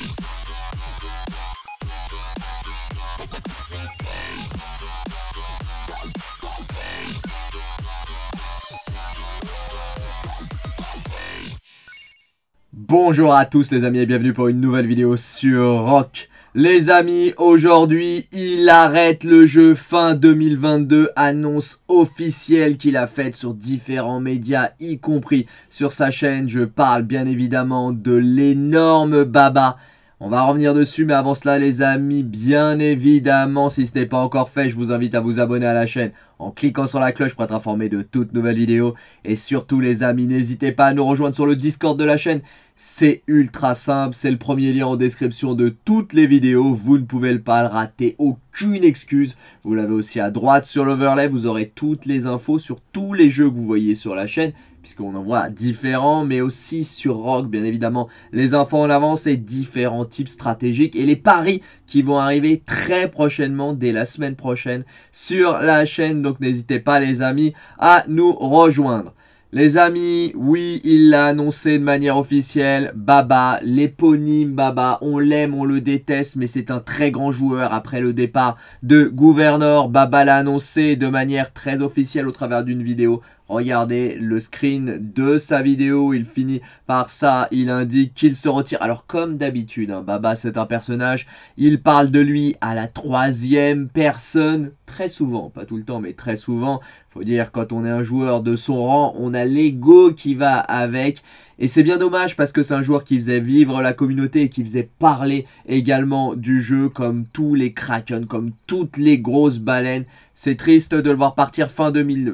Bonjour à tous les amis et bienvenue pour une nouvelle vidéo sur Rock. Les amis, aujourd'hui, il arrête le jeu fin 2022, annonce officielle qu'il a faite sur différents médias, y compris sur sa chaîne. Je parle bien évidemment de l'énorme Baba. On va revenir dessus, mais avant cela les amis, bien évidemment, si ce n'est pas encore fait, je vous invite à vous abonner à la chaîne en cliquant sur la cloche pour être informé de toutes nouvelles vidéos. Et surtout les amis, n'hésitez pas à nous rejoindre sur le Discord de la chaîne. C'est ultra simple, c'est le premier lien en description de toutes les vidéos. Vous ne pouvez pas le rater, aucune excuse. Vous l'avez aussi à droite sur l'overlay, vous aurez toutes les infos sur tous les jeux que vous voyez sur la chaîne. Puisqu'on en voit différents, mais aussi sur Rock, bien évidemment, les infos en avance et différents tips stratégiques et les paris qui vont arriver très prochainement, dès la semaine prochaine, sur la chaîne. Donc n'hésitez pas les amis à nous rejoindre. Les amis, oui, il l'a annoncé de manière officielle, Baba, l'éponyme Baba, on l'aime, on le déteste, mais c'est un très grand joueur. Après le départ de Gouverneur, Baba l'a annoncé de manière très officielle au travers d'une vidéo. Regardez le screen de sa vidéo, il finit par ça, il indique qu'il se retire. Alors comme d'habitude, hein, Baba c'est un personnage, il parle de lui à la troisième personne, très souvent, pas tout le temps mais très souvent. Faut dire quand on est un joueur de son rang, on a l'ego qui va avec. Et c'est bien dommage parce que c'est un joueur qui faisait vivre la communauté et qui faisait parler également du jeu comme tous les Kraken, comme toutes les grosses baleines. C'est triste de le voir partir fin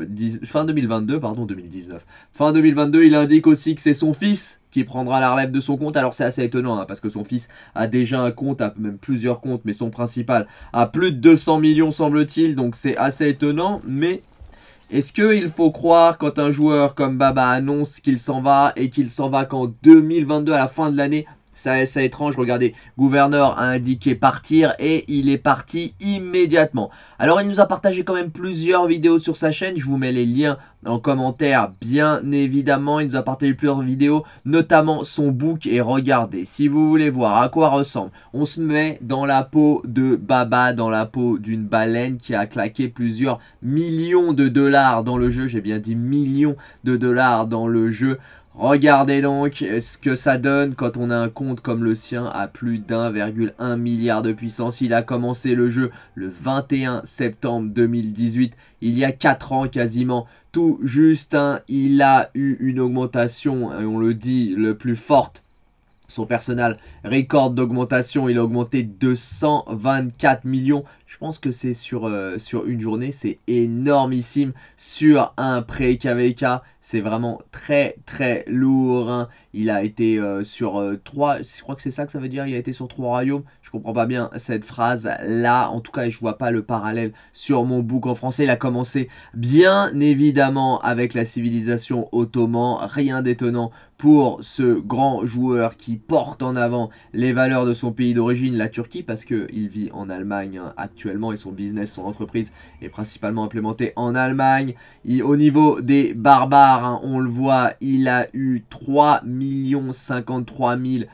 2022, pardon, 2019. Fin 2022, il indique aussi que c'est son fils qui prendra la relève de son compte. Alors c'est assez étonnant hein, parce que son fils a déjà un compte, a même plusieurs comptes, mais son principal a plus de 200 millions semble-t-il. Donc c'est assez étonnant, mais... est-ce qu'il faut croire quand un joueur comme Baba annonce qu'il s'en va et qu'il s'en va qu'en 2022 à la fin de l'année? C'est étrange, regardez, Gouverneur a indiqué partir et il est parti immédiatement. Alors il nous a partagé quand même plusieurs vidéos sur sa chaîne, je vous mets les liens en commentaire bien évidemment. Il nous a partagé plusieurs vidéos, notamment son book, et regardez, si vous voulez voir à quoi ressemble, on se met dans la peau de Baba, dans la peau d'une baleine qui a claqué plusieurs millions de dollars dans le jeu, j'ai bien dit millions de dollars dans le jeu. Regardez donc ce que ça donne quand on a un compte comme le sien à plus d'1,1 milliard de puissance. Il a commencé le jeu le 21 septembre 2018, il y a 4 ans quasiment. Tout juste, hein, il a eu une augmentation, et on le dit, le plus forte. Son personnel record d'augmentation, il a augmenté 224 millions. Je pense que c'est sur une journée, c'est énormissime. Sur un pré-KVK, c'est vraiment très très lourd. Hein. Il a été sur 3, je crois que c'est ça que ça veut dire, il a été sur 3 royaumes. Je comprends pas bien cette phrase là, en tout cas je vois pas le parallèle sur mon book en français. Il a commencé bien évidemment avec la civilisation ottoman, rien d'étonnant pour ce grand joueur qui porte en avant les valeurs de son pays d'origine, la Turquie, parce qu'il vit en Allemagne hein, actuellement et son business, son entreprise est principalement implémentée en Allemagne. Au niveau des barbares, hein, on le voit, il a eu 3 53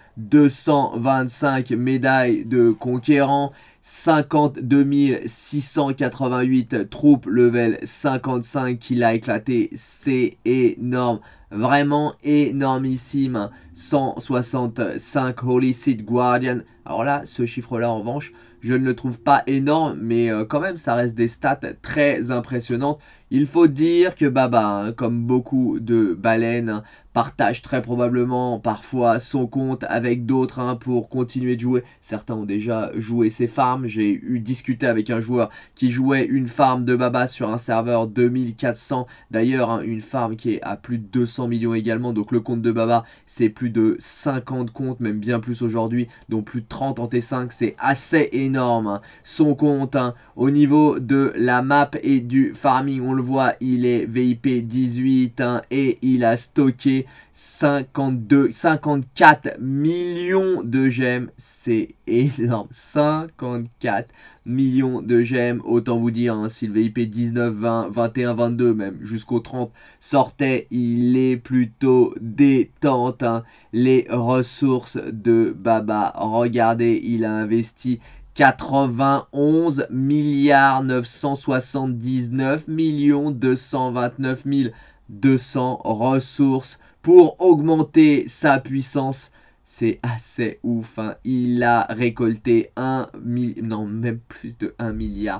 225 médailles de conquérant, 52 688 troupes level 55 qu'il a éclaté, c'est énorme. Vraiment énormissime. 165 Holy Seed Guardian. Alors là, ce chiffre-là, en revanche, je ne le trouve pas énorme, mais quand même, ça reste des stats très impressionnantes. Il faut dire que Baba, hein, comme beaucoup de baleines, hein, partage très probablement parfois son compte avec d'autres hein, pour continuer de jouer. Certains ont déjà joué ses farms. J'ai discuté avec un joueur qui jouait une farm de Baba sur un serveur 2400. D'ailleurs, hein, une farm qui est à plus de 200 millions également. Donc le compte de Baba, c'est plus de 50 comptes, même bien plus aujourd'hui. Donc plus de 30 en T5, c'est assez énorme. Hein. Son compte, hein, au niveau de la map et du farming, on le voit, il est VIP 18 hein, et il a stocké 54 millions de gemmes, c'est énorme. 54 millions de gemmes, autant vous dire, hein, si le VIP 19, 20, 21, 22, même jusqu'au 30 sortait, il est plutôt détente. Hein. Les ressources de Baba, regardez, il a investi 91 milliards 979 millions 229 200 ressources pour augmenter sa puissance. C'est assez ouf, hein. Il a récolté même plus de 1 milliard.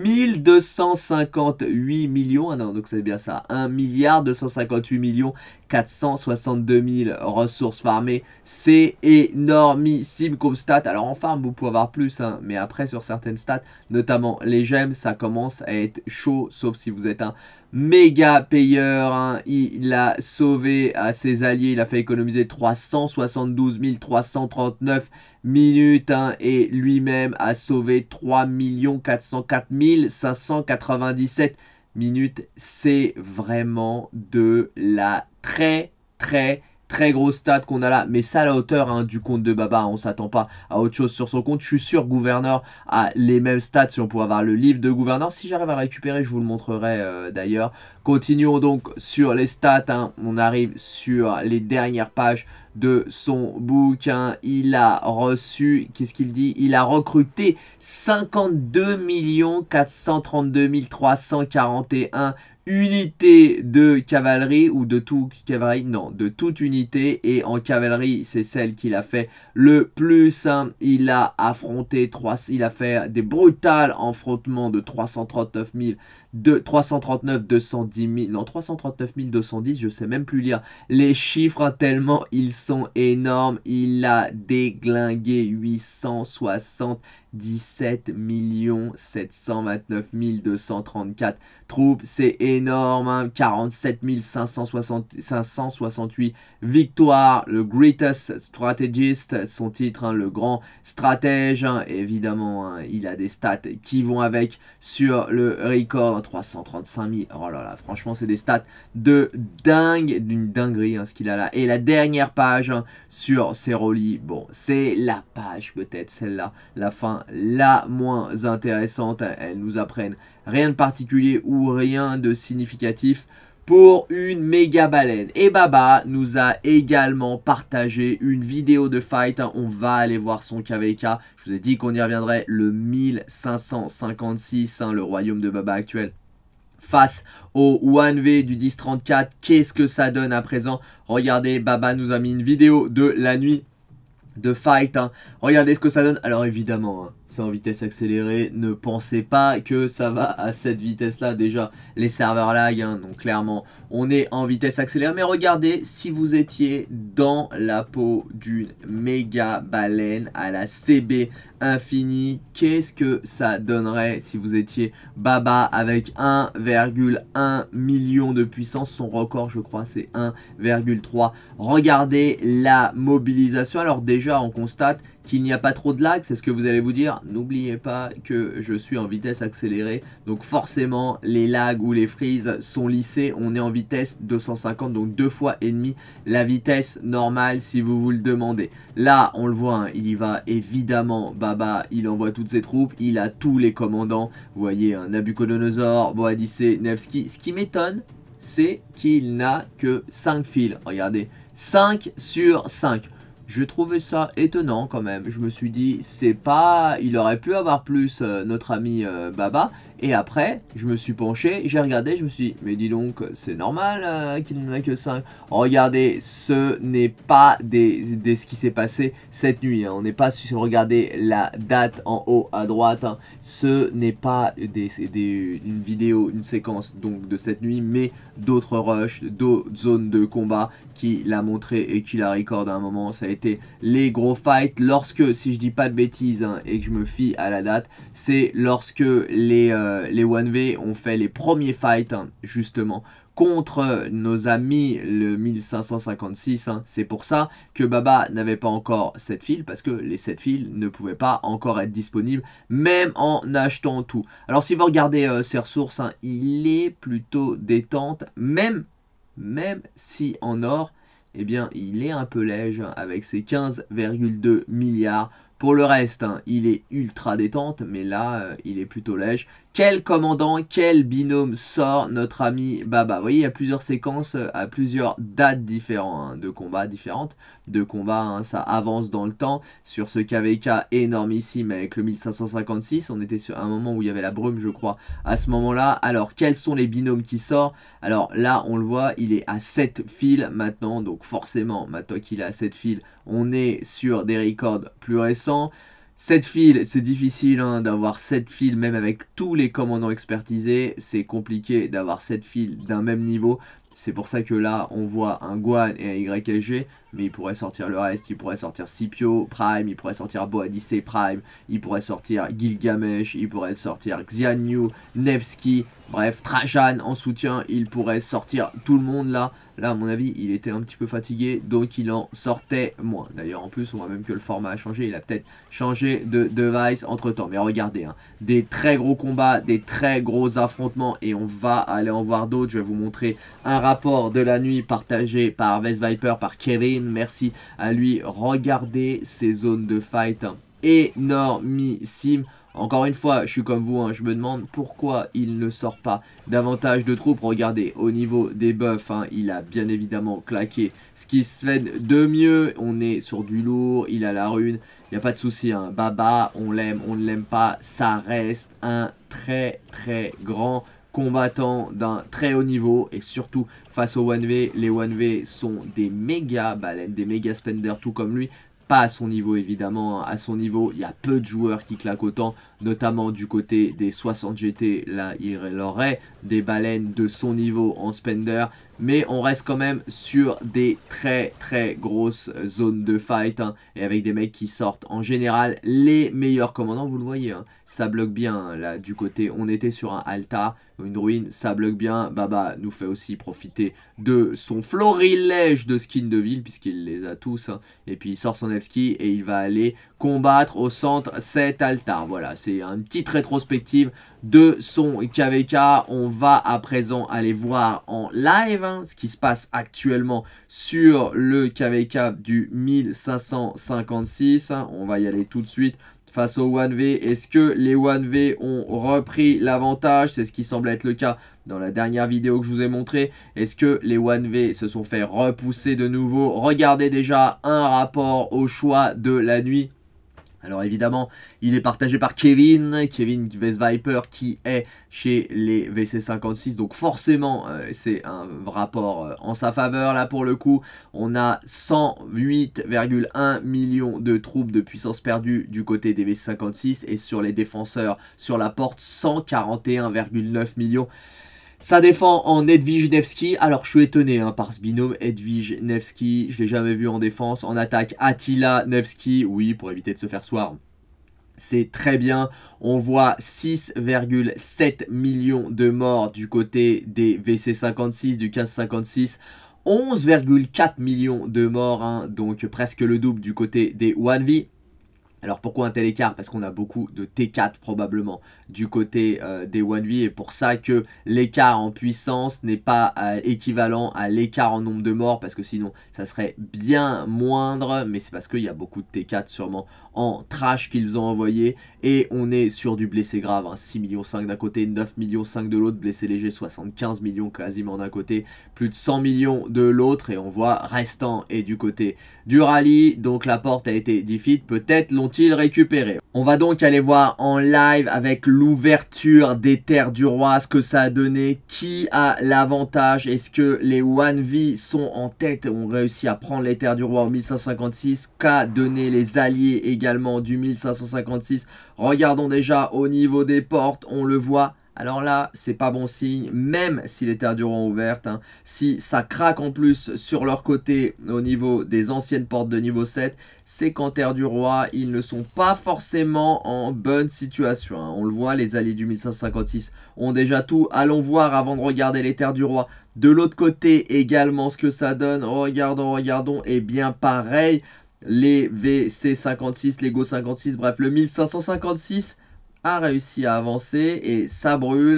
1258 millions, ah non, donc c'est bien ça. 1 milliard 258 millions 462 000 ressources farmées. C'est énormissime comme stat. Alors en farm, vous pouvez avoir plus, hein, mais après sur certaines stats, notamment les gemmes, ça commence à être chaud, sauf si vous êtes un méga payeur. Hein. Il a sauvé à ses alliés, il a fait économiser 372 339 minutes, hein, et lui-même a sauvé 3 404 597 minutes. C'est vraiment de la très grosse stat qu'on a là, mais ça à la hauteur, hein, du compte de Baba, on s'attend pas à autre chose sur son compte. Je suis sûr Gouverneur a les mêmes stats, si on pouvait avoir le livre de Gouverneur, si j'arrive à le récupérer je vous le montrerai d'ailleurs. Continuons donc sur les stats, hein. On arrive sur les dernières pages de son bouquin. Il a reçu, qu'est-ce qu'il dit? Il a recruté 52 432 341 unités de cavalerie, ou de toute cavalerie, non, de toute unité, et en cavalerie c'est celle qu'il a fait le plus, hein. Il a affronté il a fait des brutales affrontements de 339 210 000, non 339 210, je sais même plus lire les chiffres, hein, tellement ils sont énormes. Il a déglingué 877 729 234 troupes, c'est énorme, hein. 47 568 victoires, le greatest strategist, son titre, hein, le grand stratège, hein. Évidemment, hein, il a des stats qui vont avec sur le record, 335 000, oh là là, franchement c'est des stats de dingue, d'une dinguerie, hein, ce qu'il a là. Et la dernière page, hein, sur ses relis, bon, c'est la page peut-être celle-là, la fin la moins intéressante. Elles nous apprennent rien de particulier ou rien de significatif pour une méga baleine. Et Baba nous a également partagé une vidéo de fight, hein. On va aller voir son KVK. Je vous ai dit qu'on y reviendrait, le 1556, hein, le royaume de Baba actuel, face au 1v du 10-34. Qu'est-ce que ça donne à présent? Regardez, Baba nous a mis une vidéo de la nuit de fight, hein. Regardez ce que ça donne. Alors évidemment, hein, c'est en vitesse accélérée, ne pensez pas que ça va à cette vitesse là. Déjà les serveurs lag, hein, donc clairement on est en vitesse accélérée. Mais regardez, si vous étiez dans la peau d'une méga baleine à la CB infinie, qu'est-ce que ça donnerait si vous étiez Baba avec 1,1 million de puissance? Son record je crois c'est 1,3. Regardez la mobilisation. Alors déjà on constate qu'il n'y a pas trop de lag, c'est ce que vous allez vous dire. N'oubliez pas que je suis en vitesse accélérée, donc forcément les lags ou les freezes sont lissés. On est en vitesse 250, donc 2 fois et demi la vitesse normale si vous vous le demandez. Là on le voit, hein, il y va évidemment. Baba il envoie toutes ses troupes, il a tous les commandants. Vous voyez, hein, Nabucodonosor, Boadicée, Nevsky. Ce qui m'étonne, c'est qu'il n'a que 5 fils. Regardez, 5 sur 5. Je trouvais ça étonnant quand même. Je me suis dit, c'est pas... Il aurait pu avoir plus, notre ami Baba. Et après, je me suis penché, j'ai regardé, je me suis dit, mais dis donc, c'est normal qu'il n'en a que 5. Regardez, ce n'est pas ce qui s'est passé cette nuit, hein. On n'est pas sur, regardez la date en haut à droite, hein. Ce n'est pas une vidéo, une séquence donc de cette nuit, mais d'autres rushs, d'autres zones de combat qui l'a montré et qui la recorde à un moment. Ça a été les gros fights lorsque, si je dis pas de bêtises, hein, et que je me fie à la date, c'est lorsque les 1v ont fait les premiers fights, hein, justement contre nos amis le 1556, hein. C'est pour ça que Baba n'avait pas encore 7 fils, parce que les 7 fils ne pouvaient pas encore être disponibles, même en achetant tout. Alors si vous regardez ses ressources, hein, il est plutôt détente, même si en or, eh bien, il est un peu léger avec ses 15,2 milliards. Pour le reste, hein, il est ultra détente, mais là, il est plutôt léger. Quel commandant, quel binôme sort notre ami Baba? Vous voyez, il y a plusieurs séquences, à plusieurs dates différentes, hein, de combats différentes. De combats, hein, ça avance dans le temps. Sur ce KVK énormissime avec le 1556, on était sur un moment où il y avait la brume, je crois, à ce moment-là. Alors, quels sont les binômes qui sortent? Alors là, on le voit, il est à 7 fils maintenant, donc forcément, maintenant qu'il est à 7 fils, on est sur des records plus récents. 7 fils, c'est difficile hein, d'avoir 7 fils, même avec tous les commandants expertisés, c'est compliqué d'avoir 7 fils d'un même niveau. C'est pour ça que là, on voit un Guan et un YSG, mais il pourrait sortir le reste, il pourrait sortir Scipio Prime, il pourrait sortir Boadicée Prime, il pourrait sortir Gilgamesh, il pourrait sortir Xianyu, Nevsky, bref, Trajan en soutien, il pourrait sortir tout le monde là. Là, à mon avis, il était un petit peu fatigué, donc il en sortait moins. D'ailleurs, en plus, on voit même que le format a changé. Il a peut-être changé de device entre-temps. Mais regardez, hein, des très gros combats, des très gros affrontements, et on va aller en voir d'autres. Je vais vous montrer un rapport de la nuit partagé par Vest Viper, par Kevin. Merci à lui. Regardez ces zones de fight, hein, énormissimes. Encore une fois, je suis comme vous, hein, je me demande pourquoi il ne sort pas davantage de troupes. Regardez, au niveau des buffs, hein, il a bien évidemment claqué ce qui se fait de mieux. On est sur du lourd, il a la rune, il n'y a pas de souci. Hein. Baba, on l'aime, on ne l'aime pas, ça reste un très très grand combattant d'un très haut niveau. Et surtout, face aux 1v, les 1v sont des méga baleines, des méga spenders, tout comme lui. Pas à son niveau évidemment, à son niveau il y a peu de joueurs qui claquent autant, notamment du côté des 60 GT, là il aurait des baleines de son niveau en spender, mais on reste quand même sur des très très grosses zones de fight, hein, et avec des mecs qui sortent en général les meilleurs commandants, vous le voyez, hein, ça bloque bien, hein, là du côté, on était sur un altar, une ruine, ça bloque bien. Baba nous fait aussi profiter de son florilège de skins de ville, puisqu'il les a tous, hein, et puis il sort son Nevsky et il va aller combattre au centre cet altar. Voilà, c'est une petite rétrospective de son KVK. On va à présent aller voir en live, hein, ce qui se passe actuellement sur le KVK du 1556. Hein. On va y aller tout de suite. Face au 1v, est-ce que les 1v ont repris l'avantage? C'est ce qui semble être le cas dans la dernière vidéo que je vous ai montré. Est-ce que les 1v se sont fait repousser de nouveau? Regardez déjà un rapport au choix de la nuit. Alors évidemment, il est partagé par Kevin Vest Viper qui est chez les VC56. Donc forcément, c'est un rapport en sa faveur là pour le coup. On a 108,1 millions de troupes de puissance perdue du côté des VC56. Et sur les défenseurs, sur la porte, 141,9 millions. Ça défend en Edwige Nevsky. Alors je suis étonné hein, par ce binôme Edwige Nevsky. Je l'ai jamais vu en défense. En attaque Attila Nevsky. Oui, pour éviter de se faire soir. C'est très bien. On voit 6,7 millions de morts du côté des VC56, du 1556. 11,4 millions de morts. Hein, donc presque le double du côté des 1v. Alors pourquoi un tel écart? Parce qu'on a beaucoup de T4 probablement du côté des 1v et pour ça que l'écart en puissance n'est pas équivalent à l'écart en nombre de morts, parce que sinon ça serait bien moindre, mais c'est parce qu'il y a beaucoup de T4 sûrement en trash qu'ils ont envoyé et on est sur du blessé grave, hein, 6,5 millions d'un côté, 9,5 millions de l'autre, blessé léger 75 millions quasiment d'un côté, plus de 100 millions de l'autre et on voit restant et du côté du rallye, donc la porte a été defeat, peut-être l'ont-ils récupéré. On va donc aller voir en live avec l'ouverture des terres du roi, ce que ça a donné, qui a l'avantage, est-ce que les 1v sont en tête, ont réussi à prendre les terres du roi au 1556, qu'a donné les alliés également du 1556. Regardons déjà au niveau des portes, on le voit. Alors là, c'est pas bon signe, même si les terres du roi ont ouvertes, hein. Si ça craque en plus sur leur côté au niveau des anciennes portes de niveau 7, c'est qu'en terre du roi, ils ne sont pas forcément en bonne situation, hein. On le voit, les alliés du 1556 ont déjà tout. Allons voir avant de regarder les terres du roi. De l'autre côté également ce que ça donne, regardons, et bien pareil, les VC56, les Go 56, bref, le 1556 a réussi à avancer et ça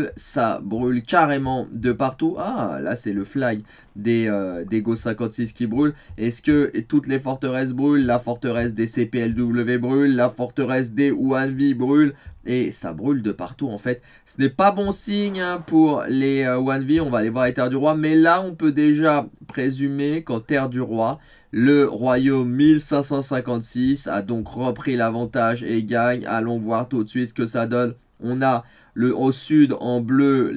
brûle carrément de partout. Ah, là c'est le flag des Go 56 qui brûle. Est-ce que toutes les forteresses brûlent? La forteresse des CPLW brûle, la forteresse des 1V brûle. Et ça brûle de partout en fait. Ce n'est pas bon signe hein, pour les 1V. On va aller voir les terres du roi. Mais là on peut déjà présumer qu'en terre du roi, le royaume 1556 a donc repris l'avantage et gagne. Allons voir tout de suite ce que ça donne. On a au sud en bleu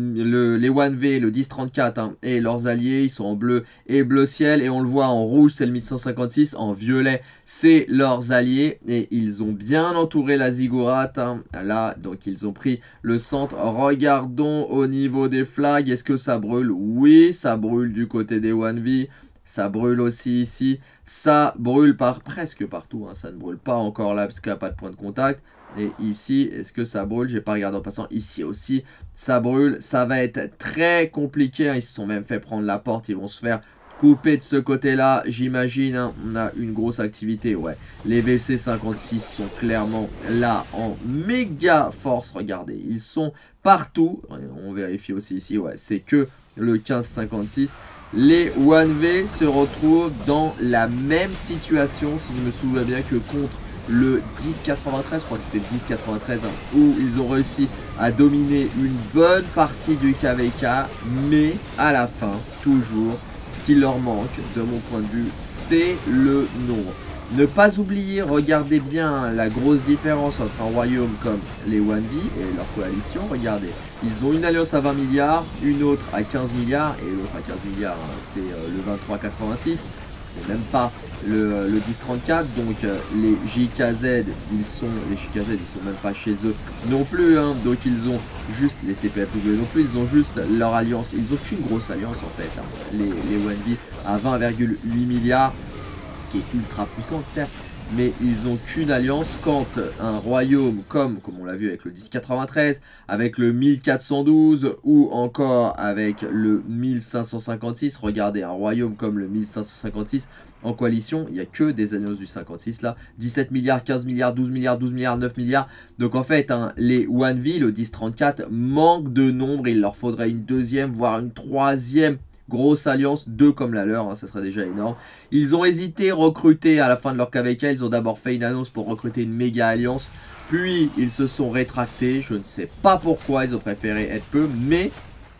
les 1V, le 1034 hein, et leurs alliés. Ils sont en bleu et bleu ciel. Et on le voit en rouge, c'est le 1156. En violet, c'est leurs alliés. Et ils ont bien entouré la ziggourate. Hein. Là, donc ils ont pris le centre. Regardons au niveau des flags. Est-ce que ça brûle? Oui, ça brûle du côté des 1V. Ça brûle aussi ici. Ça brûle presque partout. Hein. Ça ne brûle pas encore là parce qu'il n'y a pas de point de contact. Et ici, est-ce que ça brûle? J'ai pas regardé en passant. Ici aussi, ça brûle. Ça va être très compliqué. Hein. Ils se sont même fait prendre la porte. Ils vont se faire couper de ce côté-là. J'imagine, hein. On a une grosse activité. Ouais, les VC56 sont clairement là en méga force. Regardez, ils sont partout. On vérifie aussi ici. Ouais, c'est que le 1556. Les 1V se retrouvent dans la même situation, si je me souviens bien, que contre le 1093, je crois que c'était le 1093, hein, où ils ont réussi à dominer une bonne partie du KVK, mais à la fin, toujours, ce qui leur manque, de mon point de vue, c'est le nombre. Ne pas oublier, regardez bien la grosse différence entre un royaume comme les 1V et leur coalition. Regardez, ils ont une alliance à 20 milliards, une autre à 15 milliards, et l'autre à 15 milliards, hein, c'est le 2386. C'est même pas le 1034, donc les JKZ, ils sont même pas chez eux non plus, hein, donc ils ont juste, les CPFW non plus, ils ont juste leur alliance, ils ont qu'une grosse alliance en fait, hein, les 1V à 20,8 milliards, qui est ultra puissante certes, mais ils ont qu'une alliance quand un royaume comme on l'a vu avec le 1093, avec le 1412 ou encore avec le 1556, regardez un royaume comme le 1556 en coalition, il n'y a que des alliances du 56 là, 17 milliards, 15 milliards, 12 milliards, 12 milliards, 9 milliards, donc en fait hein, les 1V, le 1034 manquent de nombre, il leur faudrait une deuxième voire une troisième grosse alliance, 2 comme la leur, hein, ça serait déjà énorme. Ils ont hésité à recruter à la fin de leur KVK, ils ont d'abord fait une annonce pour recruter une méga alliance, puis ils se sont rétractés, je ne sais pas pourquoi, ils ont préféré être peu, mais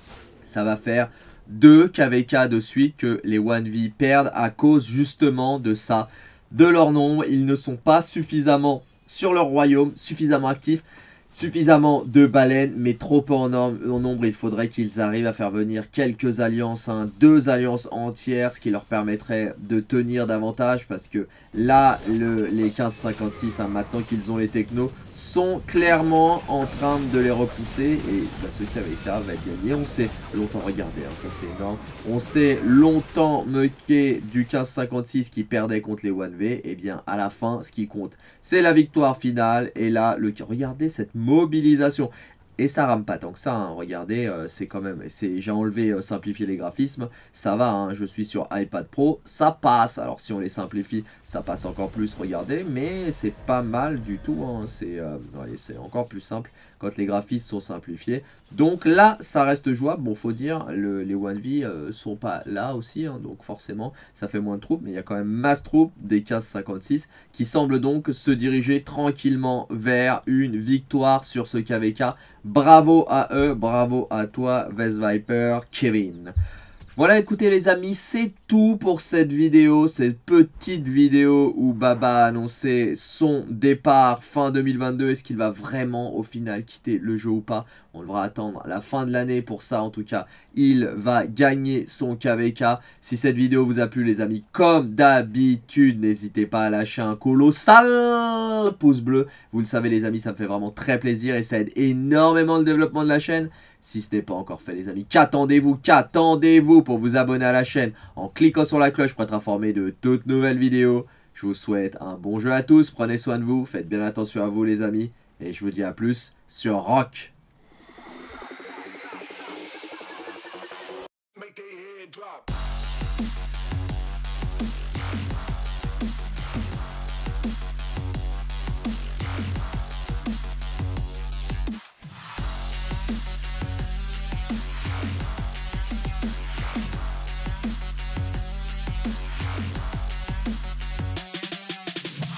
ça va faire 2 KVK de suite que les 1V perdent à cause justement de ça, de leur nombre. Ils ne sont pas suffisamment sur leur royaume, suffisamment actifs, suffisamment de baleines, mais trop peu en nombre. Il faudrait qu'ils arrivent à faire venir quelques alliances, hein, 2 alliances entières, ce qui leur permettrait de tenir davantage, parce que là, les 1556, hein, maintenant qu'ils ont les technos, sont clairement en train de les repousser, et bah, ce KVK va être gagné. On s'est longtemps regardé, hein, ça c'est énorme, on s'est longtemps moqué du 1556 qui perdait contre les 1V, et bien à la fin, ce qui compte, c'est la victoire finale, et là, regardez cette mobilisation. Et ça rame pas tant que ça, hein. Regardez, c'est quand même, j'ai enlevé simplifier les graphismes, ça va, hein, je suis sur iPad Pro, ça passe. Alors si on les simplifie, ça passe encore plus, regardez, mais c'est pas mal du tout, hein. C'est encore plus simple quand les graphismes sont simplifiés. Donc là, ça reste jouable. Bon, faut dire, les 1V sont pas là aussi, hein, donc forcément, ça fait moins de troupes, mais il y a quand même masse troupes des 1556 qui semblent donc se diriger tranquillement vers une victoire sur ce KVK. Bravo à eux, bravo à toi, Vest Viper, Kevin. Voilà, écoutez les amis, c'est tout pour cette vidéo, cette petite vidéo où Baba a annoncé son départ fin 2022. Est-ce qu'il va vraiment au final quitter le jeu ou pas? On devra attendre la fin de l'année pour ça. En tout cas, il va gagner son KVK. Si cette vidéo vous a plu les amis, comme d'habitude, n'hésitez pas à lâcher un colossal pouce bleu. Vous le savez les amis, ça me fait vraiment très plaisir et ça aide énormément le développement de la chaîne. Si ce n'est pas encore fait les amis, qu'attendez-vous pour vous abonner à la chaîne en cliquant sur la cloche pour être informé de toutes nouvelles vidéos. Je vous souhaite un bon jeu à tous, prenez soin de vous, faites bien attention à vous les amis, et je vous dis à plus sur Rock. Make their head drop.